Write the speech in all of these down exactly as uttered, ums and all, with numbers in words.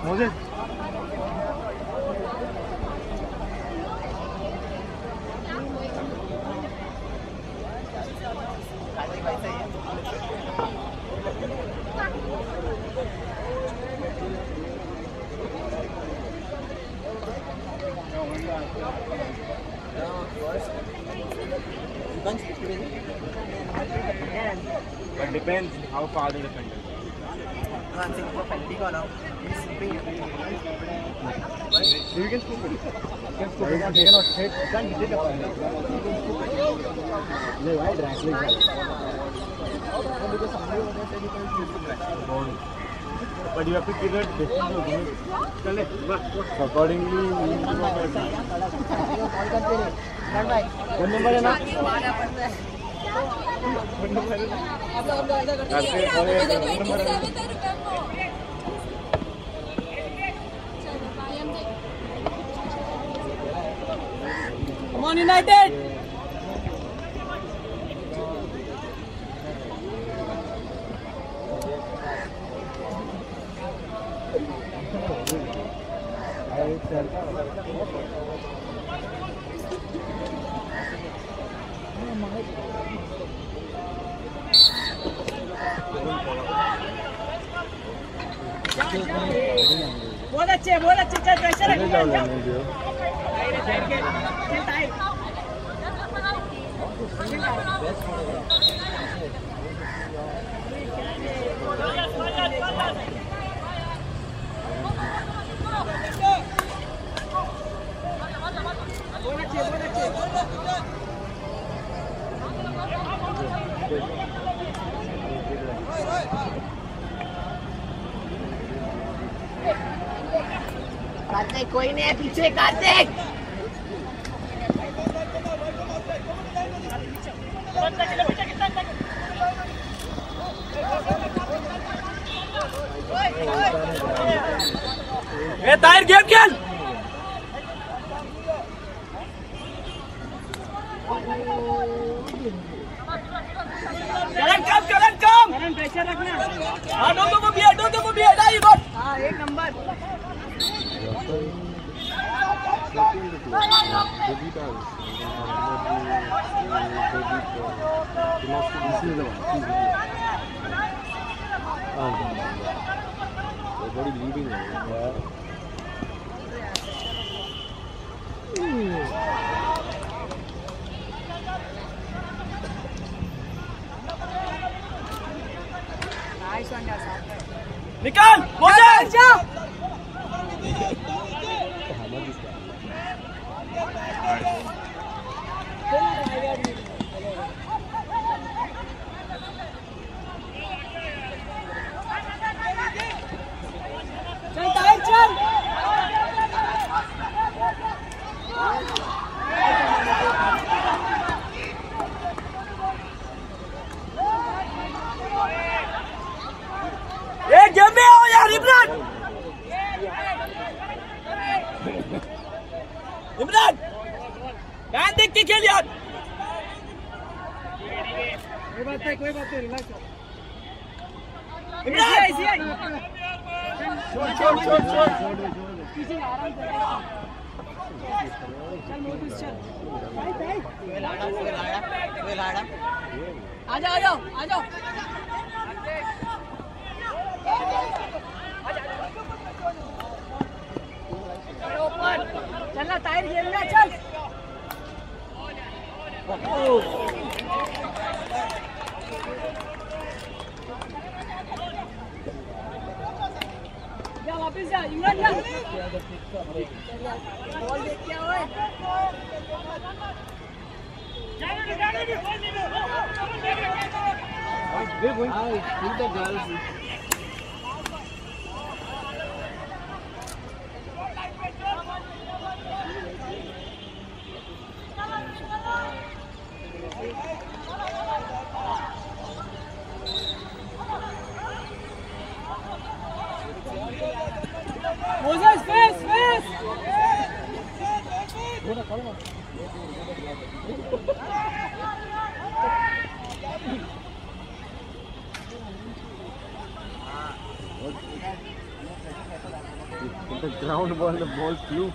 Moses. But depends how far the defender is. I think for penalty go now. He's sleeping. You can scoop it. You can scoop it. You cannot hit. You can't hit the penalty. No, I drag it. But you have to keep it distance. Accordingly, you need to go one number है ना? one number है ना? Come on, United! बहुत अच्छे बहुत अच्छे चल pressure रखो कार्तिक कोई नहीं है पीछे कार्तिक ए ताहिर गेम खेल करंट कम करंट कम करंट प्रेशर रखना हां दो दो को भी दो दो को भी हटा ये बॉल हां एक number body leaving yeah. nice one yaar निकाल मोजेस जा चल टाइट चल ए गेम में आओ यार इमरान इमरान ध्यान देख के खेल यार कोई बात नहीं कोई बात नहीं रिलैक्स इमरान ऐसे आई छोड़ छोड़ छोड़ छोड़ पीछे आराम से चल मोदी चल भाई भाई कोई लाड़ा कोई लाड़ा कोई लाड़ा आ जाओ आ जाओ आ जाओ ऊपर चलना टायर गेम ना चल जा वापस जा इमरान जा बॉल देख क्या हुआ जाने दे जाने दे बॉल दे दो They're going to shoot the girls. Moses, face, face. The ground ball, the ball flew.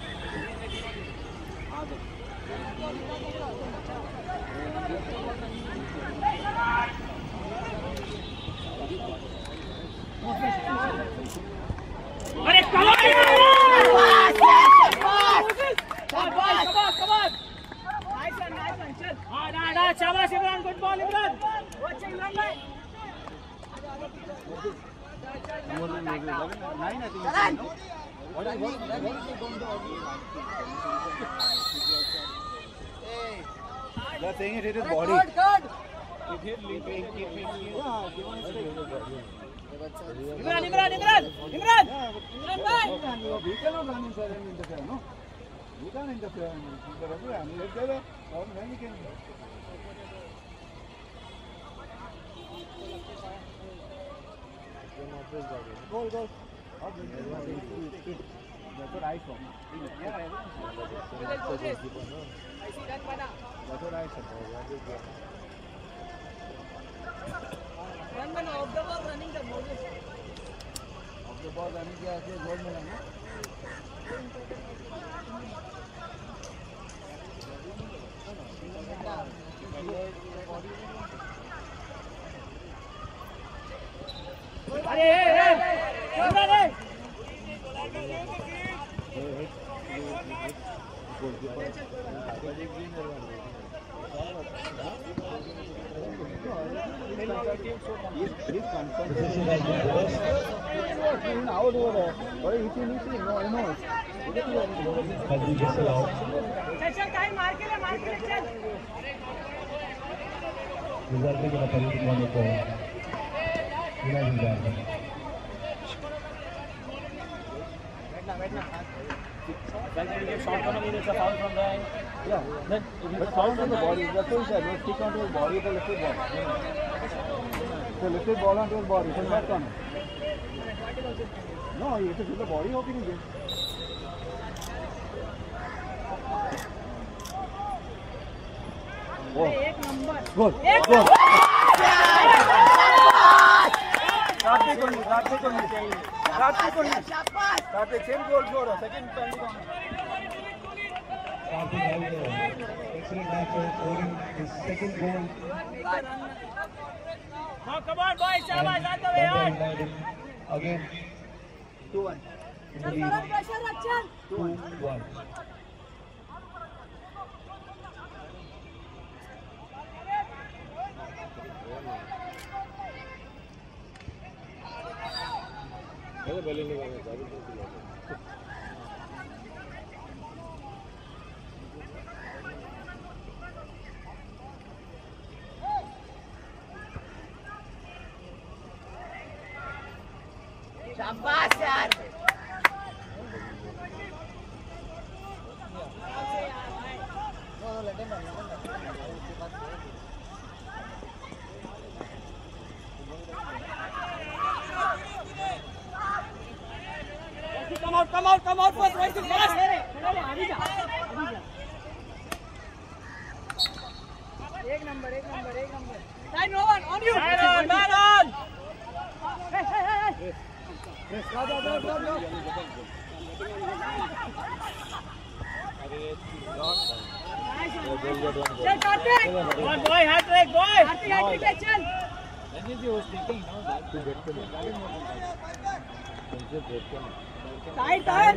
अरे come on! शाबाश शाबाश शाबाश नाइस वन नाइस वन चल हां ना ना शाबाश इमरान गुड बॉल इमरान अच्छा इमरान भाई They are saying it hit his body. Good, good. It hit leaping, keeping. Yeah, given his leg. Imran, Imran, Imran, Imran. Imran bhai. We cannot run inside and interfere, no? We can't interfere. Let there or then we can. Goal, goal. That's what I saw. Yeah, That's what I saw. Run man off the ball running the ball. Off the ball running क्या ऐसे गोल में ना? अरे इमरान है out over there. What are you eating? No, I know. चल चल time मार के ले मार के ले चल रिजल्ट के लिए परिणाम को बिना रिजल्ट बैठना बैठना Then we get shot on him, it's a foul from the end. Yeah, then but foul on the body. That's what he said. No stick onto his body, the lifted ball. So lifted ball onto his body. So back on. No, he has to hit the body. How can he get? एक number Goal. Goal. Karthik only. Karthik only. Karthik only. Karthik same goal scorer. Second penalty. Karthik has an excellent match scoring his second goal. Now come on boys, शाबाश आते हुए यार. Again. two one. चल करो pressure रख चल. two one. शाबाश यार. Come out, come out, come out first, right to fast. एक नंबर, एक नंबर, एक number. Time no one, on you. Man on, man on. Hey, hey, hey, hey. Yes, go, go, go, go, go. चल Kartik. Come on boy, hat trick boy. Kartik hat trick है चल. Tight, tight.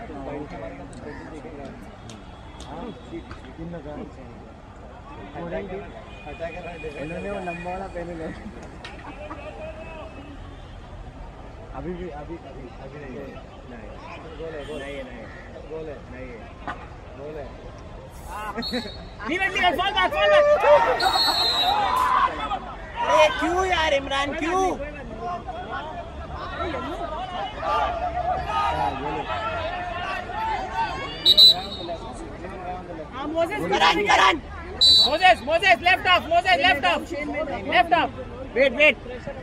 उन्होंने वो लंबा वाला पहले ले अभी भी अभी अभी अभी नहीं है गोल है गोल है नहीं गोल है नहीं है गोल है Leave it, leave it, fall back, fall back. अरे क्यों यार इमरान क्यों? हाँ Moses Karan Karan. Moses, Moses, left off, Moses, left off, left off. Wait, wait.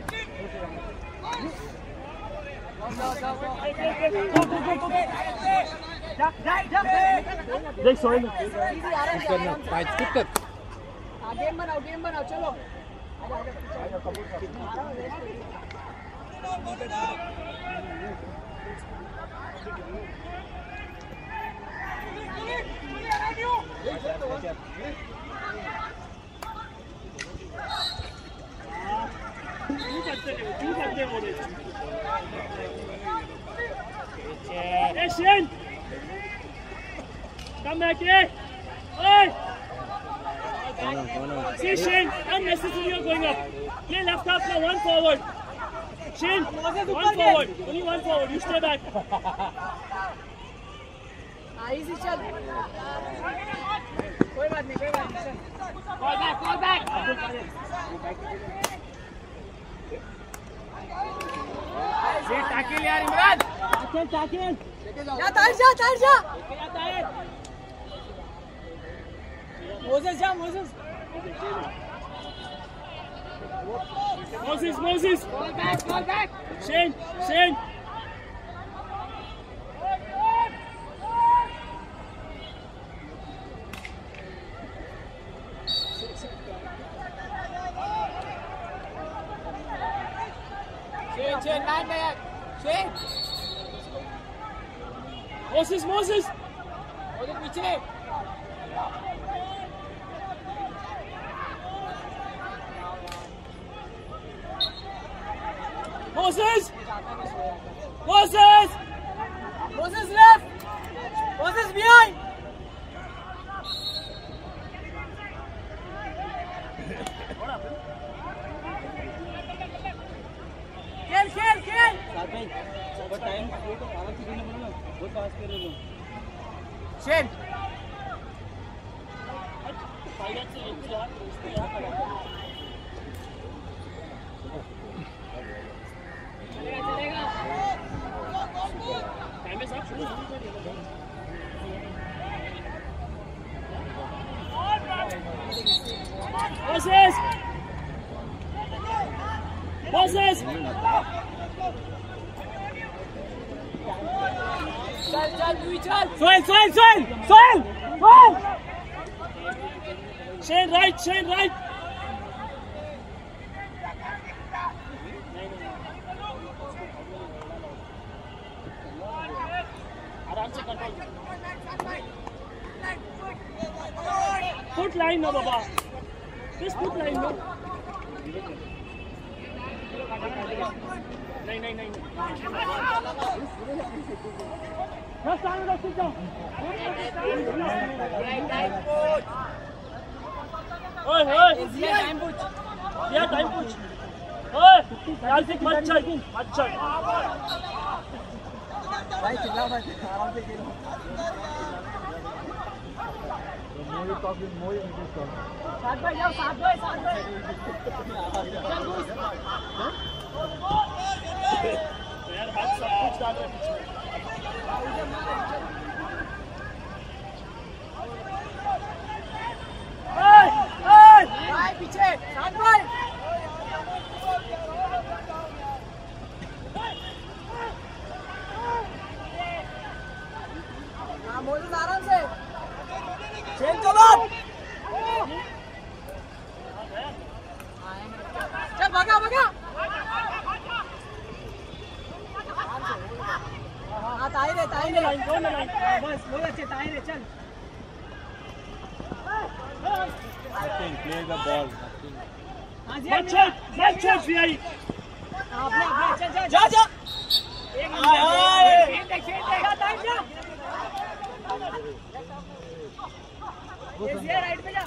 देख सॉरी गेम बनाओ गेम बनाओ चलो. क्यों करते हैं क्यों करते हैं बोले ए Shane come back here oi see Shane unnecessarily you're going up play left half now one forward Shane one forward only one forward you stay back easy चल कोई बात नहीं कोई बात नहीं call back call back ये tackle यार Imran tackle tackle जा तार जा तार जा Moses जा Moses Moses Moses call back call back Shane Shane Shane Shane man back Shane Moses Moses और पीछे Moses Moses Moses left Moses behind खेल खेल खेल साथ में सब टाइम को आराम से खेलना पड़ेगा बहुत पास कर रहे हो शेन Moses Moses चल चल तू चल Soil Soil Soil Soil Soil Shane right Shane right आराम से control Put line now Baba Just put line now नहीं नहीं नहीं Just stand up sit down ओए ओए ये टाइम पूछ ये टाइम पूछ ओए ख्याल से मत चल मत चल भाई चिल्ला मत आराम से खेलो मोरी टॉकिंग मोरी इंग्लिश टॉक साथ भाई जाओ साथ भाई साथ भाई यार हाथ सब कुछ डाल रहा है भाई पीछे साथ भाई हाँ मोज़ेस आराम से चल चलो चल भागा भागा हाँ ताई रे ताई रे लाइन कौन है लाइन बस बहुत अच्छे ताई रे चल play the ball हाँ जी मत चल मत चल सीआई अपने अपने चल चल जा जा हाय हाय खेल दे खेल दे जा ताई जा ये राइट पे जा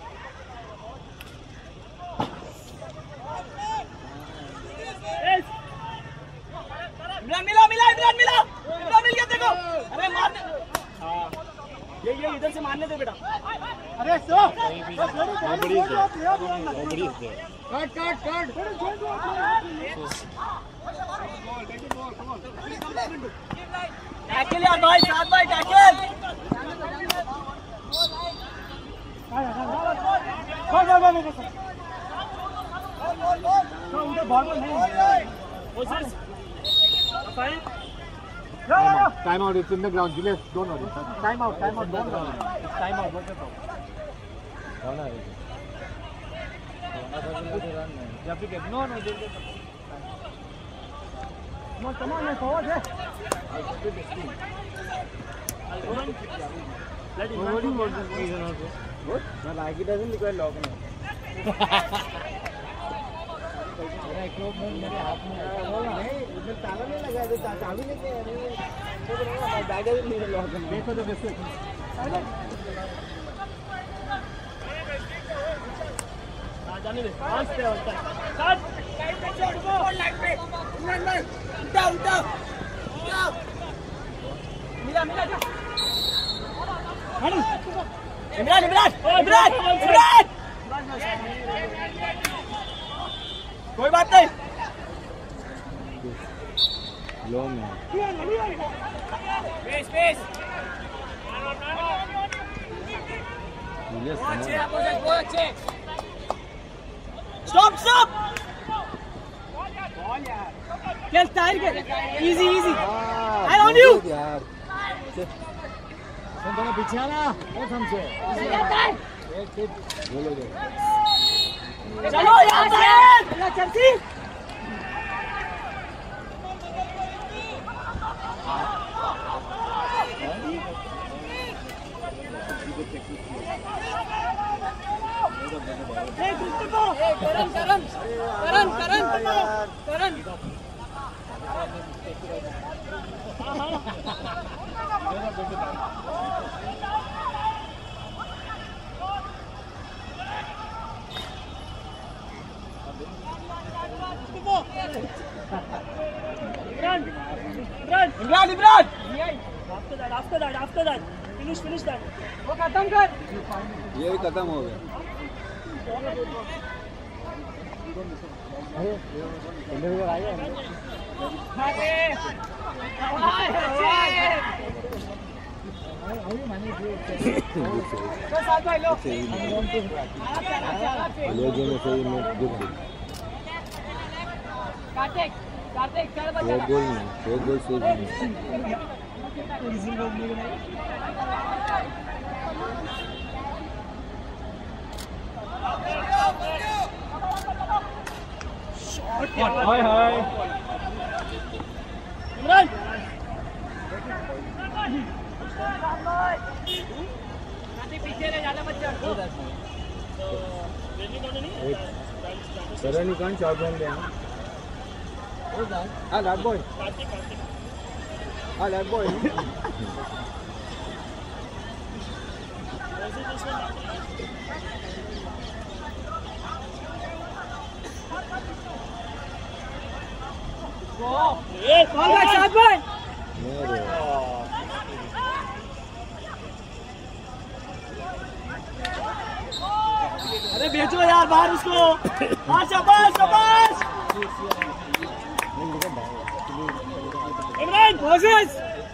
इमरान मिला मिला इमरान मिला इमरान मिल गया देखो अरे मार दे हां ये ये इधर से मारने दे बेटा अरे so nobody is there nobody is there cut cut cut tackle यार भाई साथ भाई टैकल गो गो गो गो तो उधर बॉल नहीं कोशिश fine time out it's in the ground Julius don't worry time out time out don't worry it's time out what about कौन है या फिर no no Come on, come on, man, forward, yeah. Let him Forwarding was the reason also. What? No, like it doesn't require lock now. मेरा equipment मेरे हाथ में है नहीं उसमें ताला नहीं लगा है चाबी लेके तो बोलेगा बैग नहीं लॉक करना देखो तो कैसे हां जाने दे पांच पे होता है कट लाइट पे छोड़ दो लाइट पे नहीं नहीं उल्टा उल्टा उल्टा मिला मिला जा इमरान इमरान इमरान इमरान कोई बात नहीं लो में स्पेस स्पेस अच्छे बहुत अच्छे स्टॉप स्टॉप चल टायर के easy easy eye on you यार तुम दोनों पीछे आना और समझो एक टिप बोलोगे चलो यार टायर चलती Karan Karan Karan Karan Karan Run! Run! Imran! Imran! After that, after that, after that. Finish, finish that. वो खत्म कर. ये भी खत्म हो गया. अरे इंटरव्यू आ गया. आगे. अभी मैंने जो तो साथ भाई लो. ये जो में सही में गुड. कार्तिक कार्तिक चल बच्चा. वो गोल नहीं, वो गोल सेव नहीं. हाय हाय इमरान पीछे रह ज्यादा बच्चा करण कान शॉट बन गया. Ah, that boy. Ah, that boy. ये कौन है साथ भाई? अरे बेचो यार बाहर उसको. हाँ शाबाश शाबाश. इमरान कोशिश.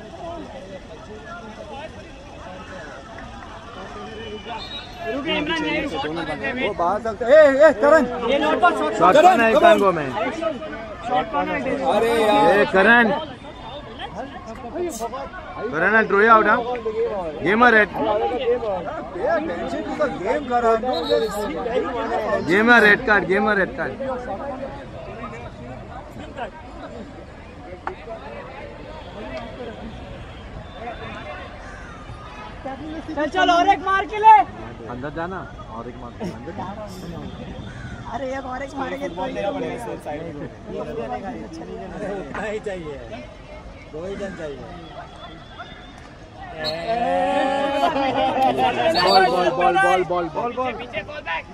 रुके इमरान नहीं शॉट मारेंगे. वो बाहर चलते. ए ए करण. ये नोट पर शॉट. शॉट करना है कांगो में. शॉट करना है. अरे यार. ए करण. Karan throw out. हां gamer red. Tension to the game Karan. Gamer red card. Gamer red card. चल चल और एक मार के ले. अंदर जाना और एक मार के अंदर. अरे एक और एक मारेंगे तो उतना ही चाहिए. दो ही जन चाहिए. Ball ball ball ball ball ball ball पीछे ball back.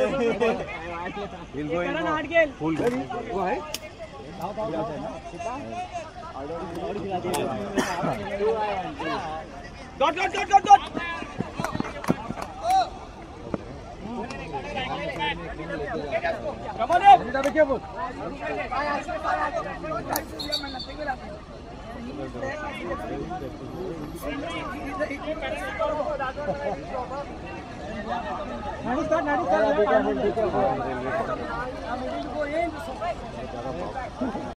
Will go in hard गेल. फुल. वो है. Dot dot dot dot dot. Come on, Ed. Be careful. Nadi start, Nadi start. Be careful, be careful.